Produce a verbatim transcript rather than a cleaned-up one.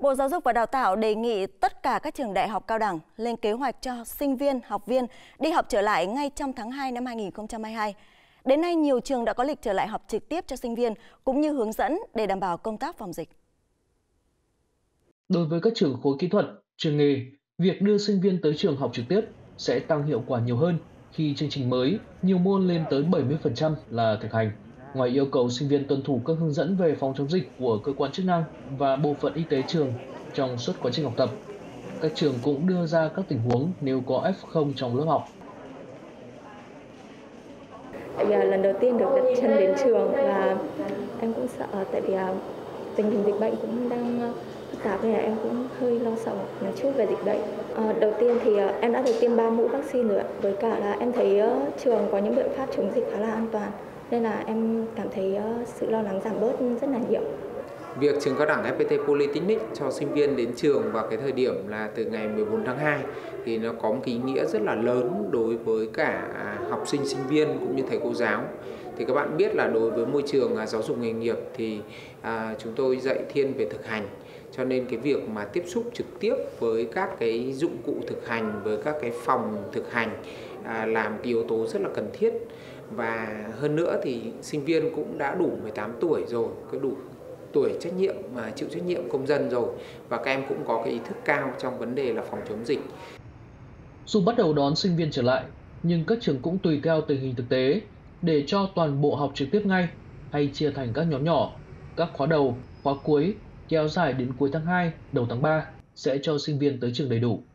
Bộ Giáo dục và Đào tạo đề nghị tất cả các trường đại học cao đẳng lên kế hoạch cho sinh viên, học viên đi học trở lại ngay trong tháng hai năm hai nghìn không trăm hai mươi hai. Đến nay, nhiều trường đã có lịch trở lại học trực tiếp cho sinh viên, cũng như hướng dẫn để đảm bảo công tác phòng dịch. Đối với các trường khối kỹ thuật, trường nghề, việc đưa sinh viên tới trường học trực tiếp sẽ tăng hiệu quả nhiều hơn khi chương trình mới, nhiều môn lên tới bảy mươi phần trăm là thực hành. Ngoài yêu cầu sinh viên tuân thủ các hướng dẫn về phòng chống dịch của cơ quan chức năng và bộ phận y tế trường trong suốt quá trình học tập, các trường cũng đưa ra các tình huống nếu có ép không trong lớp học. Tại vì lần đầu tiên được đặt chân đến trường và em cũng sợ, tại vì tình hình dịch bệnh cũng đang phức tạp nên là em cũng hơi lo sợ một chút về dịch bệnh. À, đầu tiên thì em đã được tiêm ba mũi vaccine rồi ạ. Với cả là em thấy trường có những biện pháp chống dịch khá là an toàn nên là em cảm thấy sự lo lắng giảm bớt rất là nhiều. Việc trường cao đẳng ép pê tê Polytechnic cho sinh viên đến trường vào cái thời điểm là từ ngày mười bốn tháng hai thì nó có một cái ý nghĩa rất là lớn đối với cả học sinh, sinh viên cũng như thầy cô giáo. Thì các bạn biết là đối với môi trường giáo dục nghề nghiệp thì à, chúng tôi dạy thiên về thực hành. Cho nên cái việc mà tiếp xúc trực tiếp với các cái dụng cụ thực hành, với các cái phòng thực hành à, làm cái yếu tố rất là cần thiết. Và hơn nữa thì sinh viên cũng đã đủ mười tám tuổi rồi, có đủ tuổi trách nhiệm mà chịu trách nhiệm công dân rồi, và các em cũng có cái ý thức cao trong vấn đề là phòng chống dịch. Dù bắt đầu đón sinh viên trở lại, nhưng các trường cũng tùy theo tình hình thực tế để cho toàn bộ học trực tiếp ngay hay chia thành các nhóm nhỏ. Các khóa đầu, khóa cuối kéo dài đến cuối tháng hai, đầu tháng ba sẽ cho sinh viên tới trường đầy đủ.